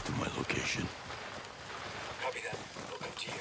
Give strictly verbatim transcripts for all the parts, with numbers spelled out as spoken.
to my location. Copy that. We'll come to you.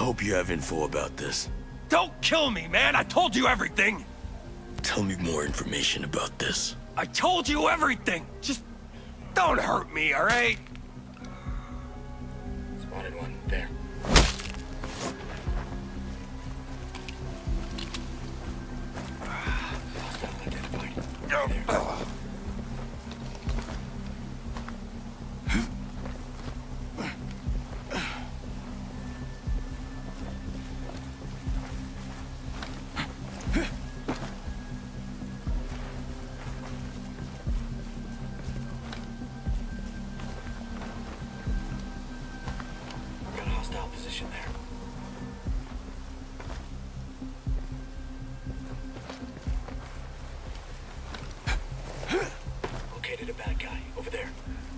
hope you have info about this. Don't kill me, man! I told you everything! Tell me more information about this. I told you everything! Just don't hurt me, alright? Spotted one, there. Hostile identified. There. Position there. Located a bad guy over there.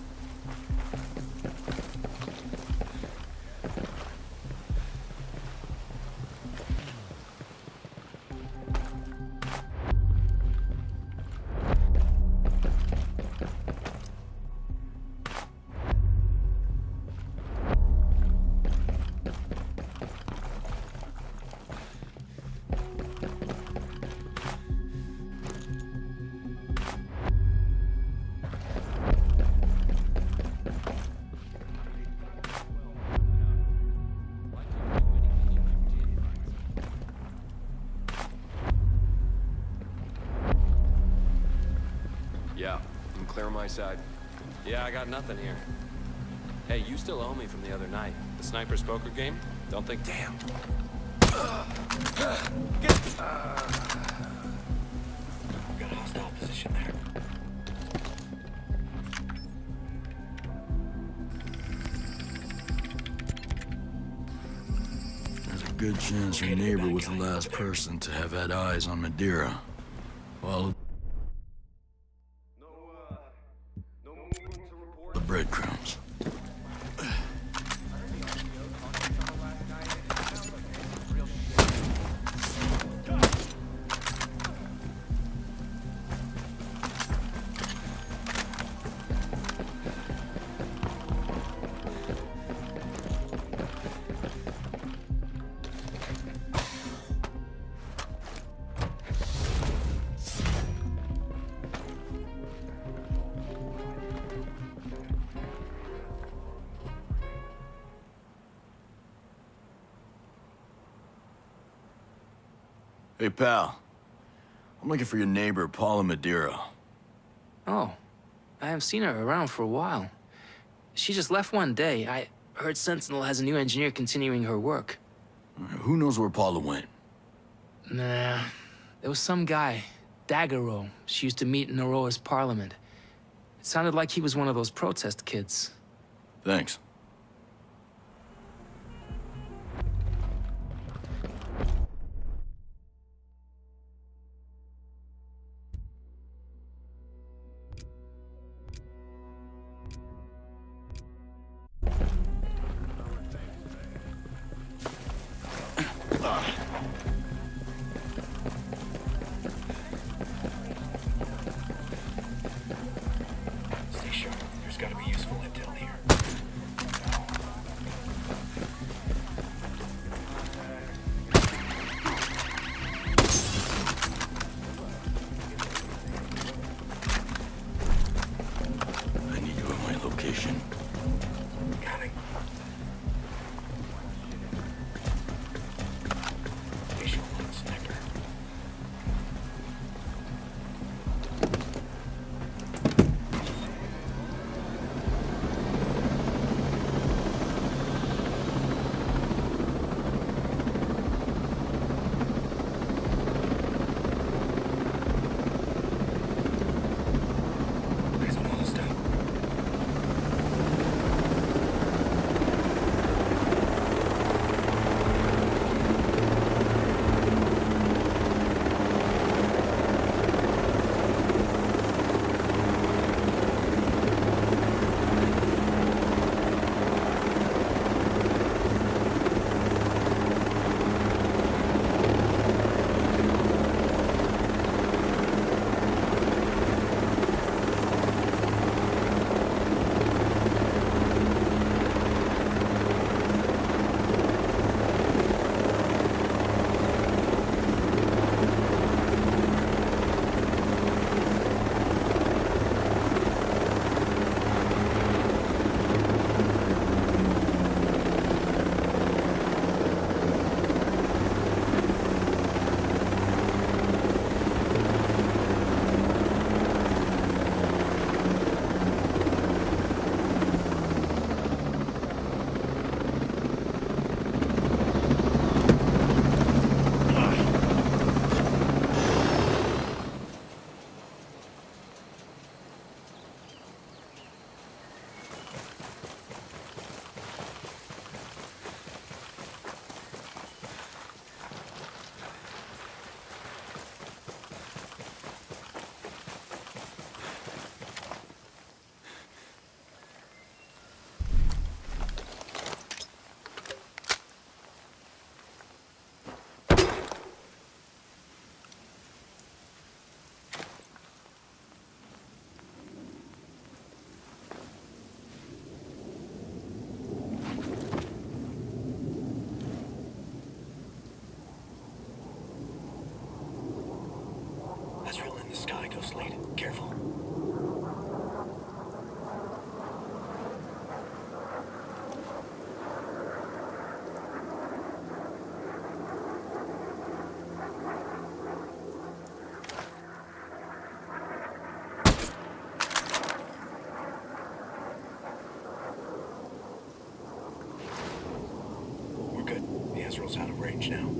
Yeah, I'm clear on my side. Yeah, I got nothing here. Hey, you still owe me from the other night. The sniper's poker game? Don't think... Damn. Get... Uh... Got a hostile position there. There's a good chance your neighbor was the last person to have had eyes on Madeira. Follow the breadcrumbs. Hey, pal. I'm looking for your neighbor, Paula Madeira. Oh, I haven't seen her around for a while. She just left one day. I heard Sentinel has a new engineer continuing her work. Who knows where Paula went? Nah, there was some guy, Daggero. She used to meet in Aurora's parliament. It sounded like he was one of those protest kids. Thanks. Stay sharp. There's gotta be useful intel here. I need you at my location. Coming. Careful. We're good. The Ezreal's out of range now.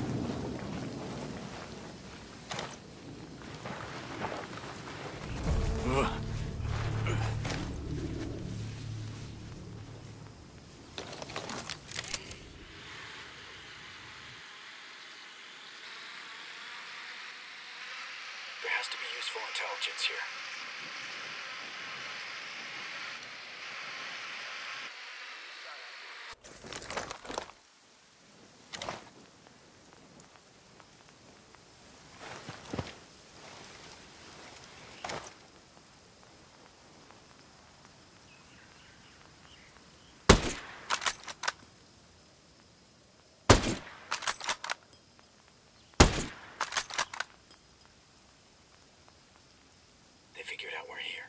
There has to be useful intelligence here. They figured out we're here.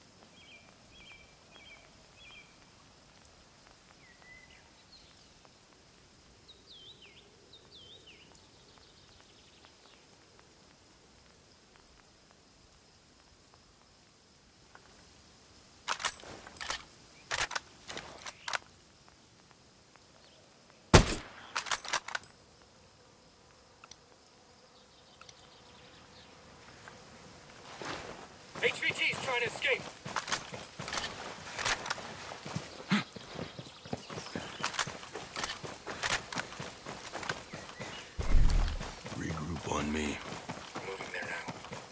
H V T's trying to escape. Regroup on me. Moving there now.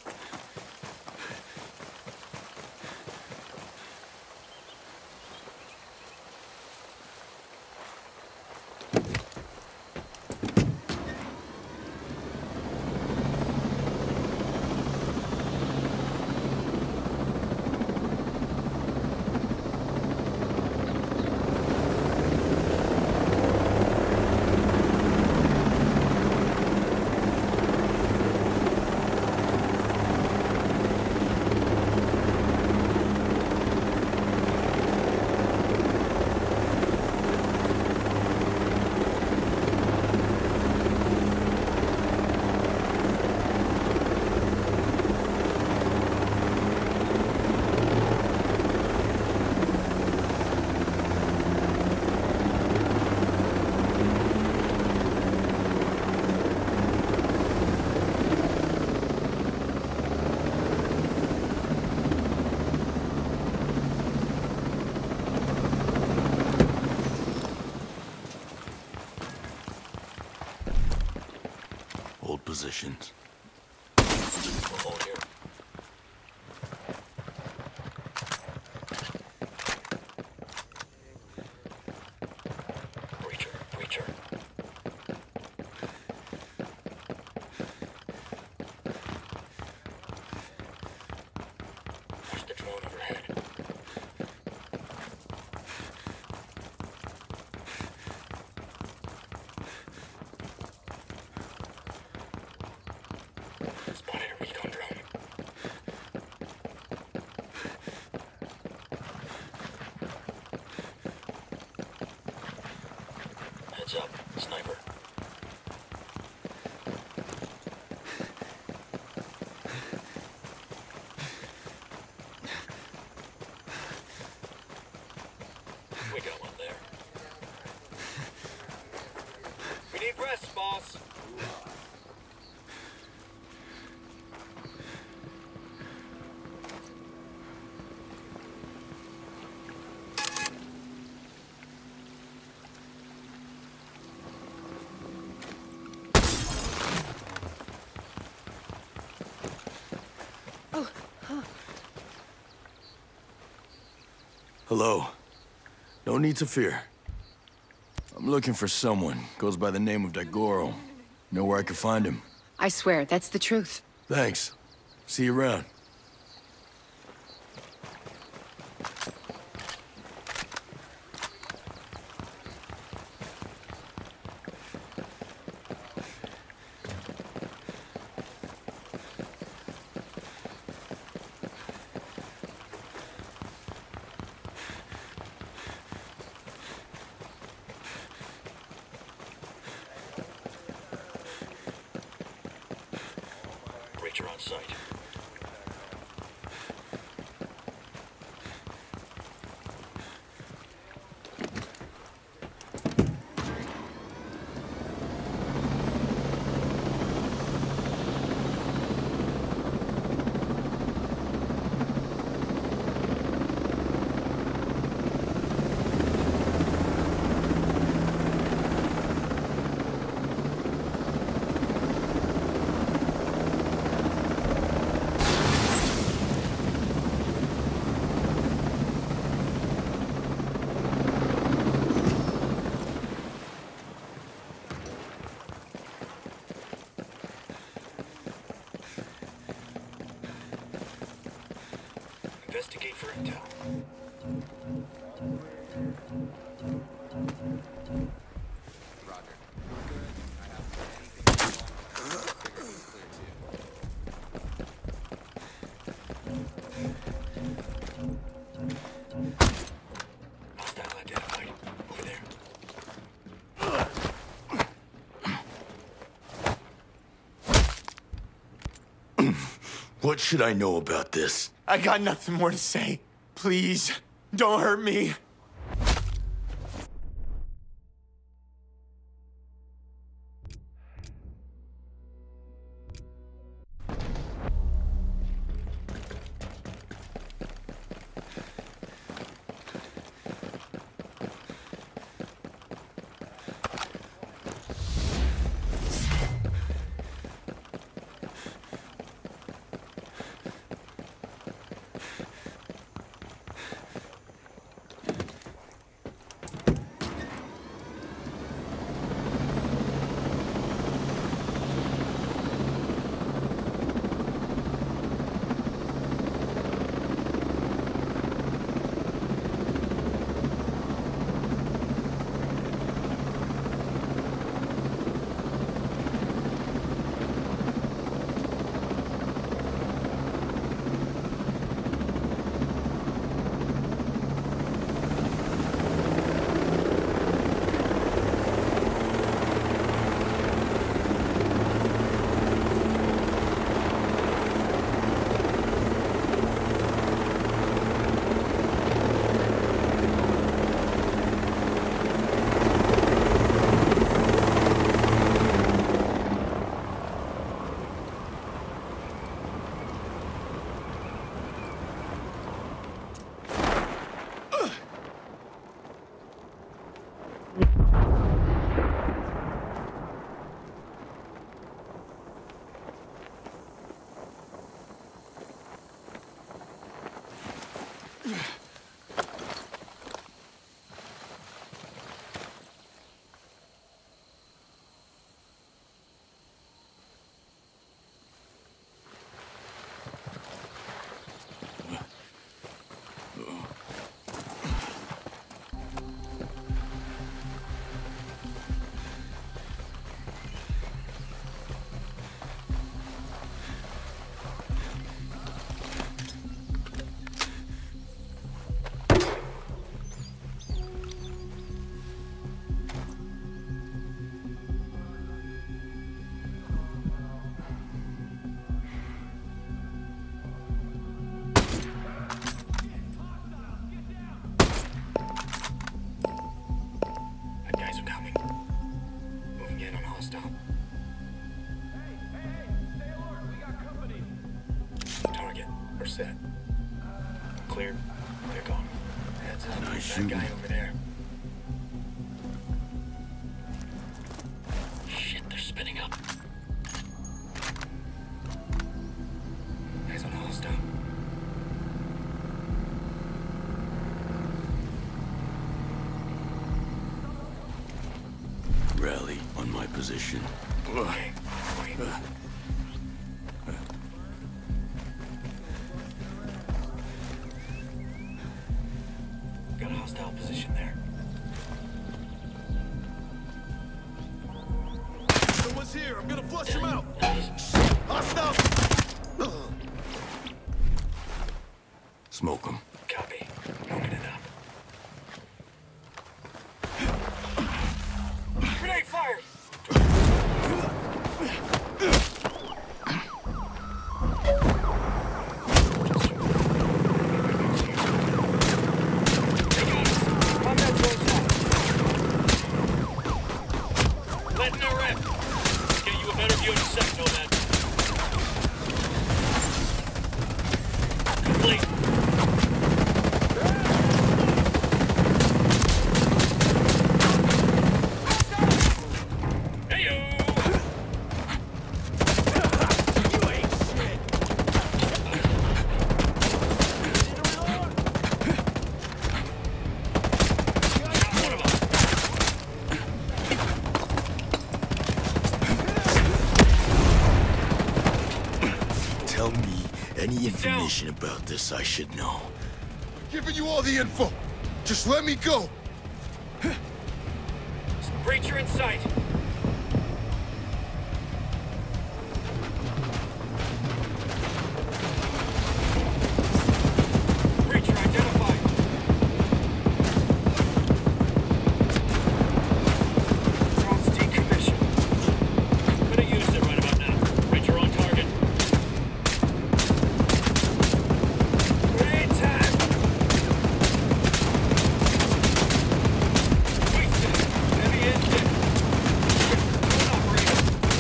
Hold positions. We'll hold here. Breacher, breacher. There's the drone overhead. Spotted a recon drone. Heads up, sniper. We got one there. We need rest, boss. Hello. No need to fear. I'm looking for someone. Goes by the name of Daigoro. Know where I can find him? I swear, that's the truth. Thanks. See you around. sight. Investigate for intel. Roger. Good. I haven't done anything wrong. Figure it's clear to you. Hostile identified. Over there. What should I know about this? I got nothing more to say. Please, don't hurt me. Set. Clear. They're gone. That's it. Nice That shooting. guy over there. Shit, they're spinning up. Eyes on hostile. Rally on my position. Okay. Wait. Got a hostile position there. Someone's here. I'm gonna flush him out. Nice. Hostile. Smoke them. Copy. Open it up. Grenade fire! any information about this I should know. I'm giving you all the info. Just let me go. Breacher in sight. Breacher identified. Drone's decommissioned. Gonna use it right about now. Breacher on target. Great time. Wasted. Heavy engine. Drone operator.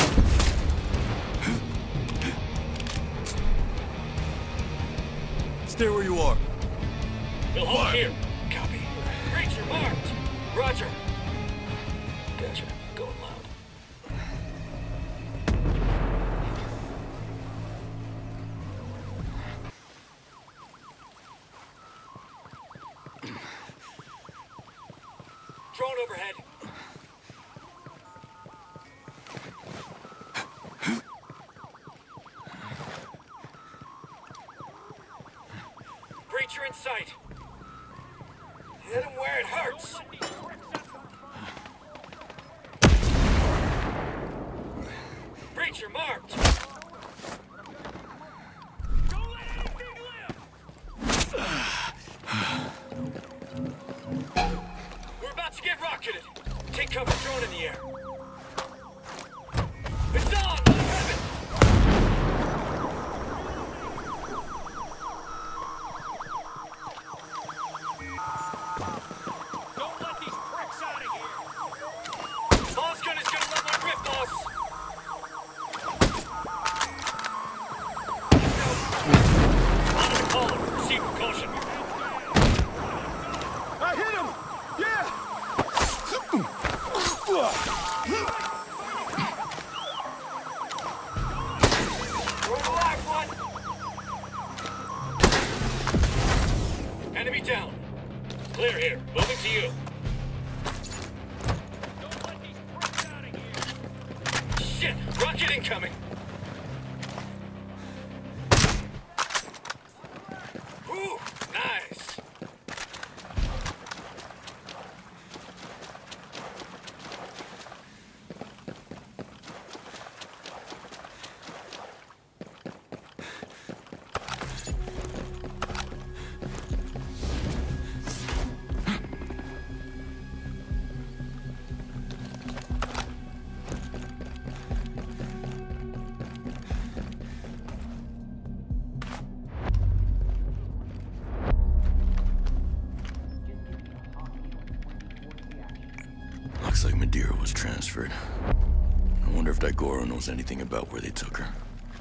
Stay where you are. We'll hold here. Copy. Breacher marked. Roger. Gotcha. Going loud. Drone overhead. Breacher in sight. Hit him where it hurts. Breacher marked. Don't let anything live. We're about to get rocketed. Take cover, drone in the air. It's on. Let him have it. Don't let these pricks out of here. Boss gun is gonna let one rip, boss. On the caller. Receive caution. I hit him! Yeah! We're the last one. Enemy down. Clear here. Moving to you. Don't let these pricks out of here. Shit! Rocket incoming. Whew! Nice. Looks like Madeira was transferred. I wonder if Daigoro knows anything about where they took her.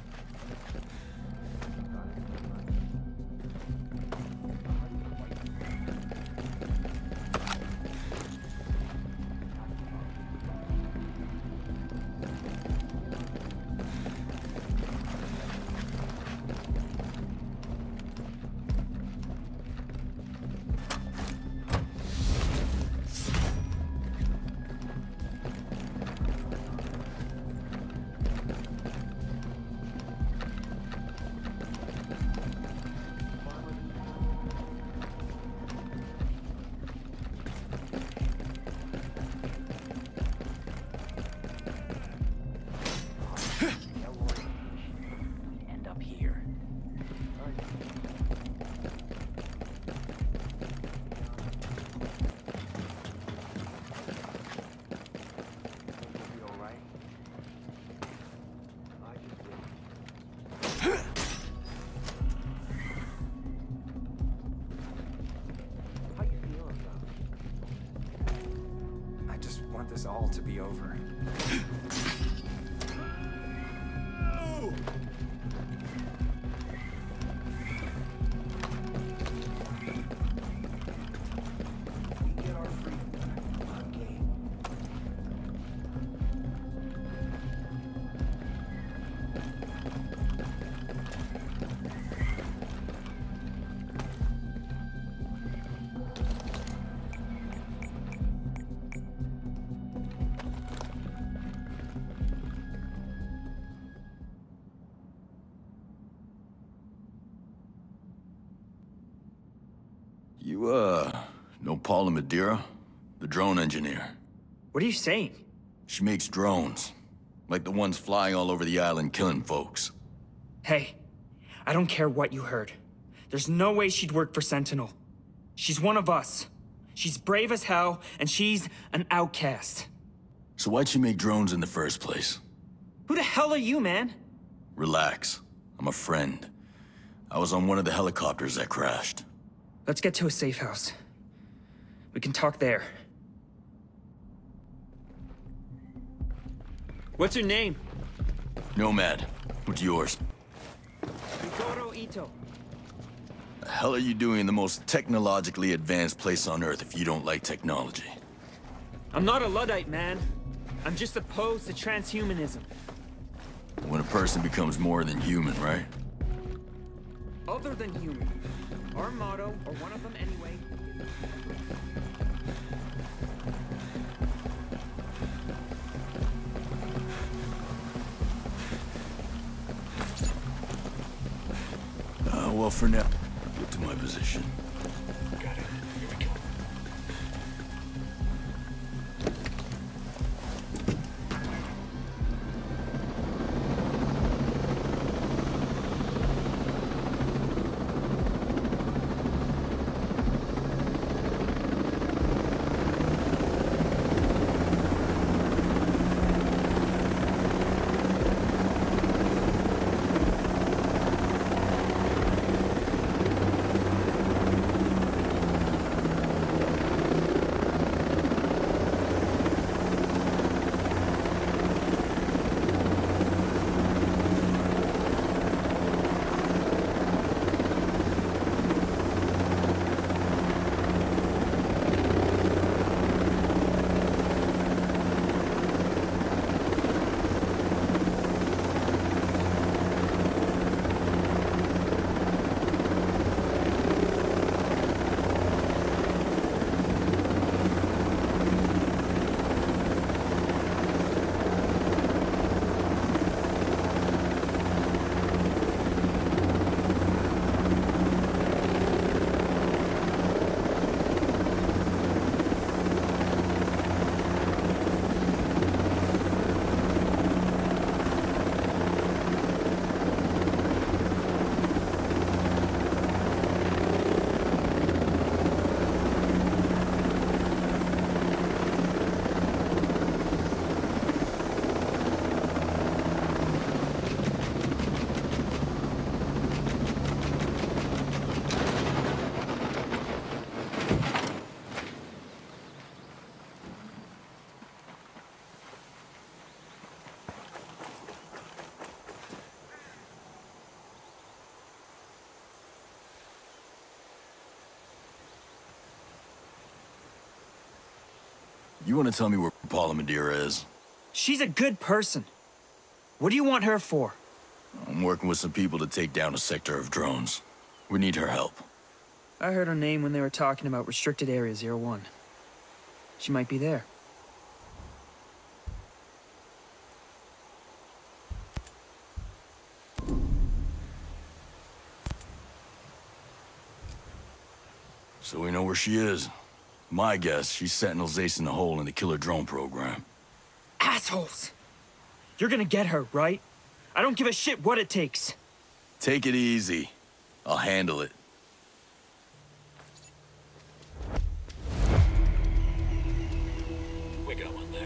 End up here. I just want this all to be over. You, uh, know Paula Madeira? The drone engineer. What are you saying? She makes drones. Like the ones flying all over the island killing folks. Hey, I don't care what you heard. There's no way she'd work for Sentinel. She's one of us. She's brave as hell, and she's an outcast. So why'd she make drones in the first place? Who the hell are you, man? Relax. I'm a friend. I was on one of the helicopters that crashed. Let's get to a safe house. We can talk there. What's your name? Nomad. What's yours? Rigoro Ito. The hell are you doing in the most technologically advanced place on Earth if you don't like technology? I'm not a Luddite, man. I'm just opposed to transhumanism. When a person becomes more than human, right? Other than human. Our motto, or one of them anyway. Uh, well, for now, get to my position. Got it. Here we go. You want to tell me where Paula Madeira is? She's a good person. What do you want her for? I'm working with some people to take down a sector of drones. We need her help. I heard her name when they were talking about Restricted Area zero one. She might be there. So we know where she is. My guess, she's Sentinel's ace in the hole in the killer drone program. Assholes! You're gonna get her, right? I don't give a shit what it takes. Take it easy. I'll handle it. We got one there.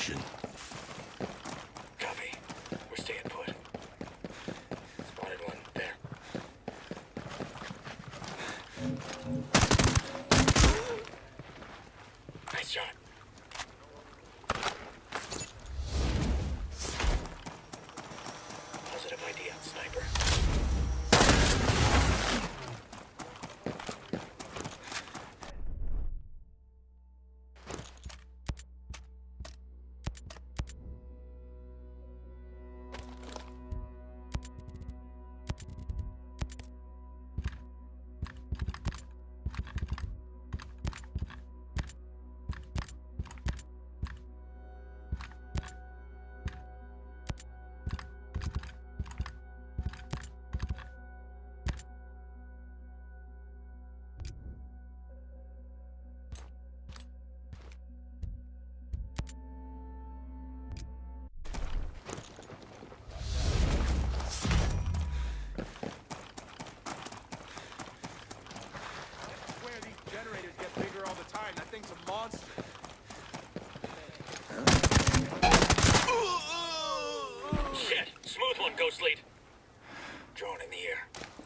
position. Copy. We're staying put. Spotted one. There. Nice shot. Positive I D on sniper. Shit! Smooth one, Ghost Lead. Drone in the air.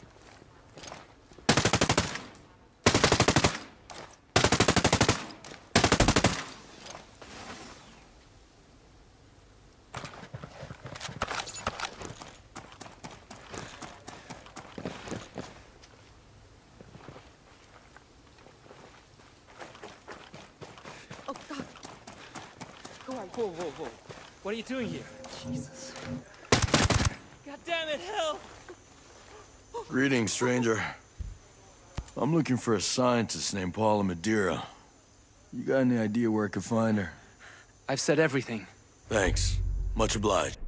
Oh, God. Go on. Whoa, whoa, whoa. What are you doing here? Jesus. God damn it, hell! Greetings, stranger. I'm looking for a scientist named Paula Madeira. You got any idea where I could find her? I've said everything. Thanks. Much obliged.